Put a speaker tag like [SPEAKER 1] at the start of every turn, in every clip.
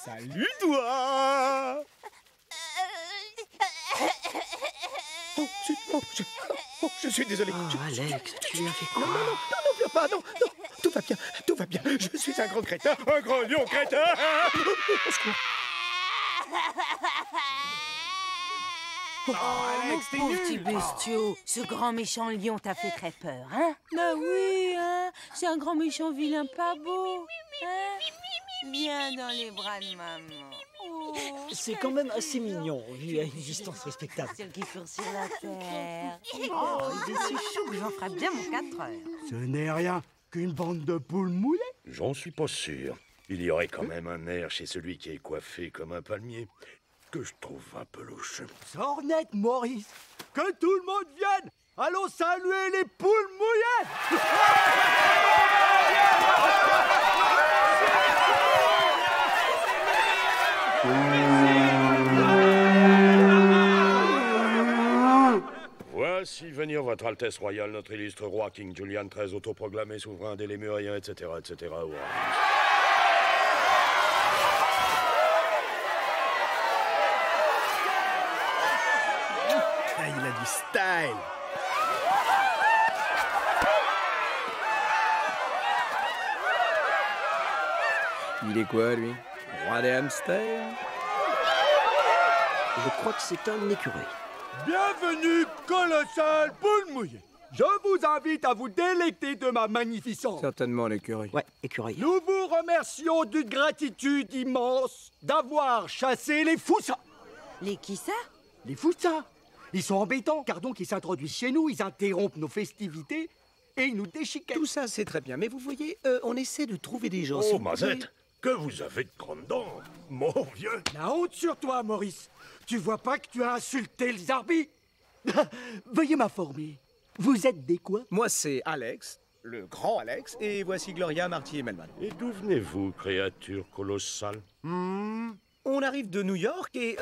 [SPEAKER 1] Salut toi. Je suis désolé.
[SPEAKER 2] Oh, Alex, tu lui as fait quoi?
[SPEAKER 1] Non, pleure pas, non, tout va bien. Je suis un grand crétin, un grand lion crétin. Au secours.
[SPEAKER 3] Oh, Alex, t'es
[SPEAKER 4] Pauvre
[SPEAKER 3] nul.
[SPEAKER 4] petit bestiau, ce grand méchant lion t'a fait très peur, hein?
[SPEAKER 5] Bah oui, hein, c'est un grand méchant vilain pas beau. Hein? Viens dans les bras de maman. Oh,
[SPEAKER 2] C'est quand même assez mignon, vu à une distance respectable.
[SPEAKER 4] Celle qui court sur la terre. Oh, il est si chou que j'en ferai bien mon 4 heures.
[SPEAKER 3] Ce n'est rien qu'une bande de poules moulées.
[SPEAKER 6] J'en suis pas sûr. Il y aurait quand même un air chez celui qui est coiffé comme un palmier que je trouve un peu louche.
[SPEAKER 3] Sors net, Maurice. Que tout le monde vienne. Allons saluer les poules mouillées.
[SPEAKER 6] Voici venir votre Altesse Royale, notre illustre roi King Julian, très autoproclamé souverain des Lémuriens, etc., etc. Ouais.
[SPEAKER 1] Ah, il a du style. Il est quoi, lui? Roi des hamsters?
[SPEAKER 2] Je crois que c'est un écureuil.
[SPEAKER 3] Bienvenue, colossal poule mouillée. Je vous invite à vous délecter de ma magnificence.
[SPEAKER 1] Certainement l'écureuil.
[SPEAKER 2] Ouais, écureuil.
[SPEAKER 3] Nous vous remercions d'une gratitude immense d'avoir chassé les foussas.
[SPEAKER 4] Les qui ça?
[SPEAKER 3] Les foussas, ils sont embêtants, car donc ils s'introduisent chez nous, ils interrompent nos festivités et ils nous déchiquettent.
[SPEAKER 1] Tout ça, c'est très bien, mais vous voyez, on essaie de trouver des gens.
[SPEAKER 6] Oh, Mazette, que vous avez de grandes dents, mon vieux.
[SPEAKER 3] La honte sur toi, Maurice. Tu vois pas que tu as insulté les arbitres? Veuillez m'informer. Vous êtes des quoi?
[SPEAKER 1] Moi, c'est Alex, le grand Alex, et voici Gloria, Marty et Melman.
[SPEAKER 6] Et d'où venez-vous, créature colossale?
[SPEAKER 1] On arrive de New York et...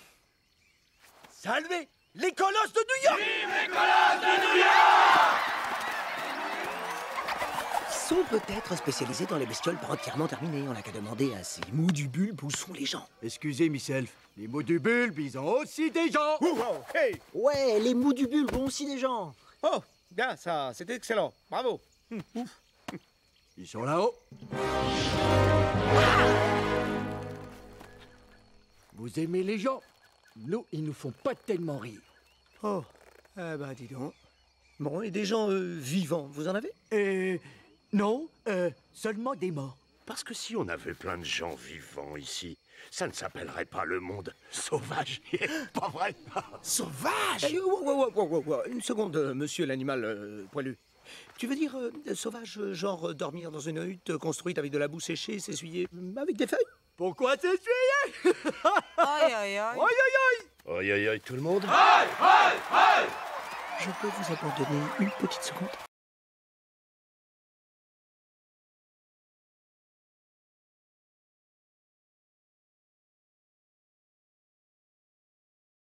[SPEAKER 3] Salvez les colosses de New York!
[SPEAKER 2] Ils sont peut-être spécialisés dans les bestioles pas entièrement terminées. On n'a qu'à demander à ces mous du bulbe où sont les gens.
[SPEAKER 3] Excusez, Miss Elf. Les mots du bulbe, ils ont aussi des gens.
[SPEAKER 1] Hey!
[SPEAKER 2] Ouais, les mous du bulbe ont aussi des gens.
[SPEAKER 1] Oh, bien, ça, c'était excellent. Bravo.
[SPEAKER 3] Ils sont là-haut. Vous aimez les gens? Nous, ils nous font pas tellement rire.
[SPEAKER 1] Oh, eh ben, dis donc. Bon, et des gens vivants, vous en avez?
[SPEAKER 3] Non, seulement des morts.
[SPEAKER 6] Parce que si on avait plein de gens vivants ici, ça ne s'appellerait pas le monde sauvage. Pas vrai?
[SPEAKER 1] Sauvage? Une seconde, monsieur l'animal poilu. Tu veux dire sauvage, genre dormir dans une hutte construite avec de la boue séchée, s'essuyer avec des feuilles?
[SPEAKER 3] Pourquoi s'essuyer?
[SPEAKER 5] aïe, aïe, aïe.
[SPEAKER 3] Aïe, aïe, aïe!
[SPEAKER 6] Aïe, aïe, aïe, tout le monde?
[SPEAKER 2] Je peux vous abandonner une petite seconde?